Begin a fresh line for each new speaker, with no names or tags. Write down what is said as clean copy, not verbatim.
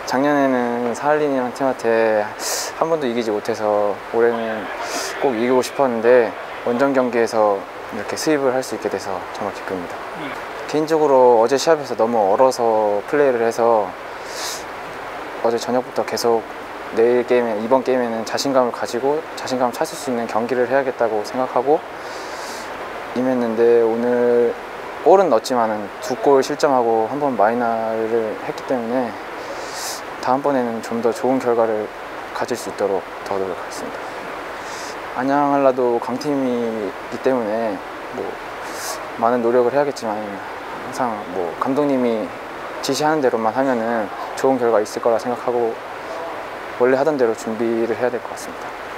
작년에는 사할린이랑 팀한테 한 번도 이기지 못해서 올해는 꼭 이기고 싶었는데 원정 경기에서 이렇게 수입을 할 수 있게 돼서 정말 기쁩니다. 개인적으로 어제 시합에서 너무 얼어서 플레이를 해서 어제 저녁부터 계속 내일 게임에, 이번 게임에는 자신감을 가지고 자신감을 찾을 수 있는 경기를 해야겠다고 생각하고 임했는데 오늘 골은 넣었지만은 2골 실점하고 한 번 마이너를 했기 때문에 다음번에는 좀 더 좋은 결과를 가질 수 있도록 더 노력하겠습니다. 안양 한라도 강팀이기 때문에 뭐 많은 노력을 해야겠지만 항상 뭐 감독님이 지시하는 대로만 하면은 좋은 결과 있을 거라 생각하고 원래 하던 대로 준비를 해야 될 것 같습니다.